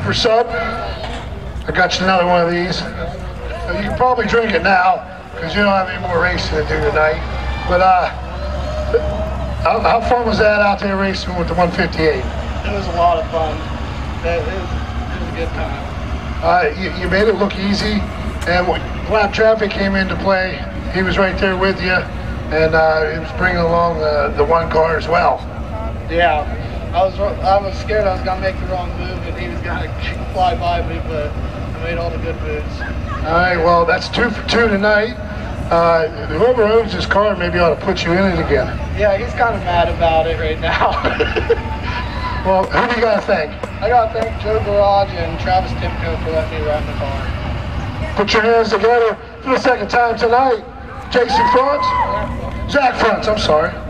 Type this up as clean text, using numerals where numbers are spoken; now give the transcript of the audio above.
super sub. I got you another one of these. You can probably drink it now because you don't have any more racing to do tonight. But how fun was that out there racing with the 158? It was a lot of fun. It was a good time. You made it look easy, and when lap traffic came into play, he was right there with you, and he was bringing along the one car as well. Yeah, I was scared I was gonna make the wrong move and he was gonna fly by me, but I made all the good moves. All right, well that's 2 for 2 tonight. Whoever owns this car maybe ought to put you in it again. Yeah, he's kind of mad about it right now. Well, who do you gotta thank? I gotta thank Joe Garage and Travis Timko for letting me run the car. Put your hands together for the second time tonight. Jason Frantz? Zach Frantz, I'm sorry.